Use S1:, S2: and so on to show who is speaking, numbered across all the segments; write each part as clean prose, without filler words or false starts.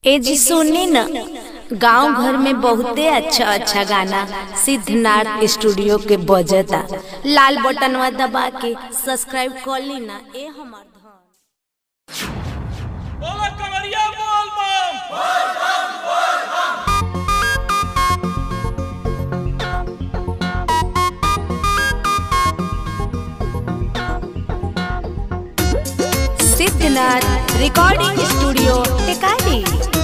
S1: ए जी सुनी न, गांव घर में बहुते अच्छा अच्छा गाना सिद्धनाथ स्टूडियो के बजता। लाल बटनवा दबा के सब्सक्राइब कर ली ना। ए हमार सिद्धनाथ रिकॉर्डिंग स्टूडियो टेकारी।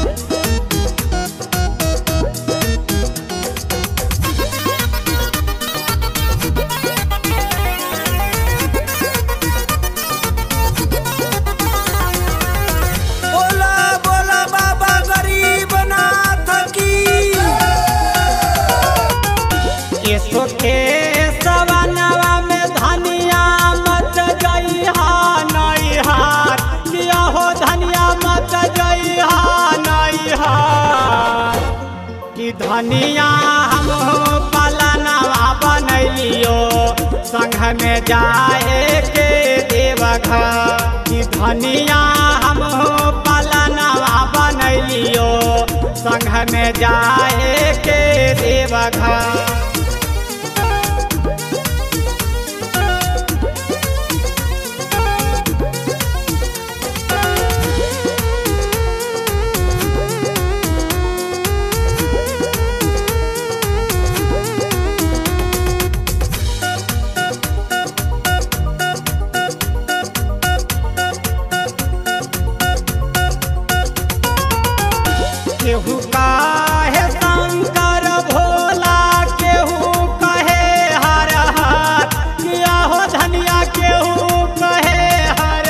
S2: के सवनवा में धनिया मत जइहा नैहार, किया हो धनिया मत जइहा नैहार। कि धनिया हम पलनवा बनैलियो संग में जाए के देवघर। कि धनिया हम पलनवा बनैलियो संग में जाए के देवघर। केहू कहे शंकर भोला, केहू कहे हर हर। किया हो धनिया केहू कहे हर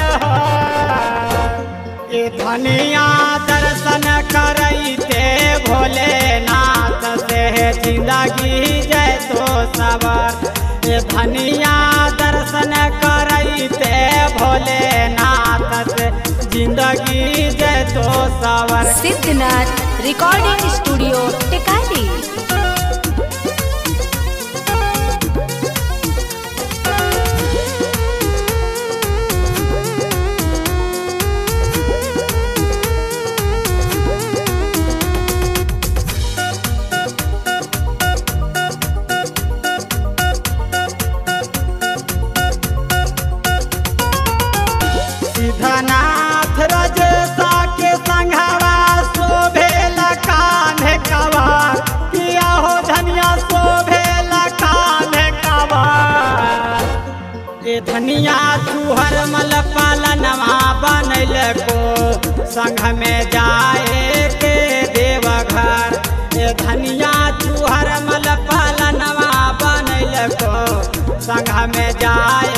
S2: हर। ए धनिया दर्शन करैते भोलेनाथ से जिंदगी जय तो सवर। ए धनिया दर्शन करैते भोलेनाथ से जिंदगी जय तो सवर।
S1: Siddhnath recording studio Tekari.
S2: सिद्धनाथ रजसा के संघवा शोभेला कान्हे कवार। किया हो धनिया शोभेला कान्हे कवार। ए धनिया तुहर मल पालनवा बनैल को संग में जाए के देवघर। ए धनिया तुहर मल पालनवा बनैल को संग में जाए